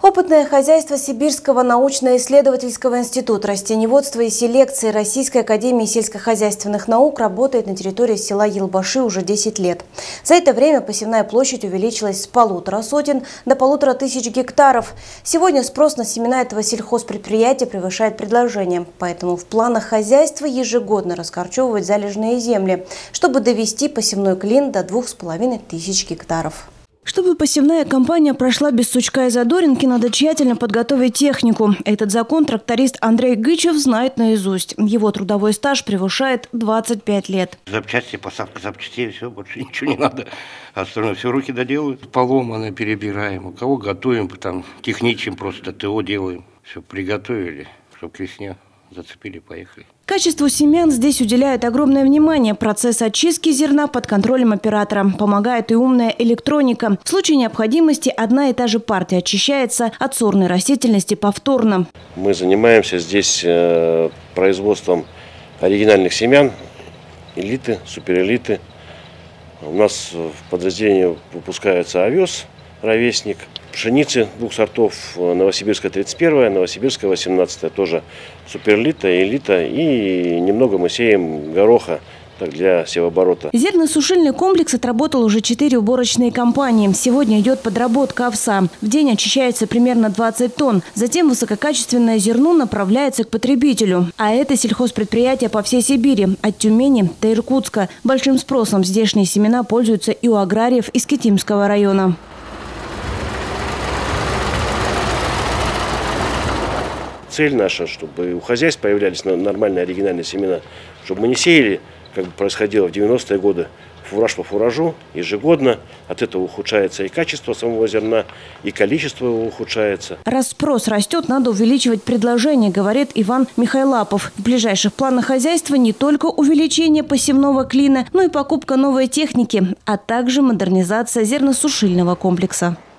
Опытное хозяйство Сибирского научно-исследовательского института растениеводства и селекции Российской академии сельскохозяйственных наук работает на территории села Елбаши уже 10 лет. За это время посевная площадь увеличилась с 1,5 до 1500 гектаров. Сегодня спрос на семена этого сельхозпредприятия превышает предложение. Поэтому в планах хозяйства ежегодно раскорчевывать залежные земли, чтобы довести посевной клин до 2500 гектаров. Чтобы посевная кампания прошла без сучка и задоринки, надо тщательно подготовить технику. Этот закон тракторист Андрей Гычев знает наизусть. Его трудовой стаж превышает 25 лет. Запчасти, посадка запчастей, все, больше ничего не надо. Остальное все руки доделают. Поломанное перебираем. У кого готовим, там техничим, просто ТО делаем. Все приготовили, чтобы к весне зацепили, поехали. Качеству семян здесь уделяют огромное внимание. Процесс очистки зерна под контролем оператора. Помогает и умная электроника. В случае необходимости одна и та же партия очищается от сорной растительности повторно. Мы занимаемся здесь производством оригинальных семян, элиты, суперэлиты. У нас в подразделении выпускается овес, ровесник, пшеницы двух сортов, Новосибирская 31, Новосибирская 18, тоже суперлита, элита, и немного мы сеем гороха для севооборота. Зерносушильный комплекс отработал уже 4 уборочные кампании. Сегодня идет подработка овса. В день очищается примерно 20 тонн. Затем высококачественное зерно направляется к потребителю. А это сельхозпредприятия по всей Сибири, от Тюмени до Иркутска. Большим спросом здешние семена пользуются и у аграриев из Китимского района. Цель наша, чтобы у хозяйств появлялись нормальные оригинальные семена, чтобы мы не сеяли, как происходило в 90-е годы, фураж по фуражу ежегодно. От этого ухудшается и качество самого зерна, и количество его ухудшается. Раз спрос растет, надо увеличивать предложение, говорит Иван Михайлапов. В ближайших планах хозяйства не только увеличение посевного клина, но и покупка новой техники, а также модернизация зерносушильного комплекса.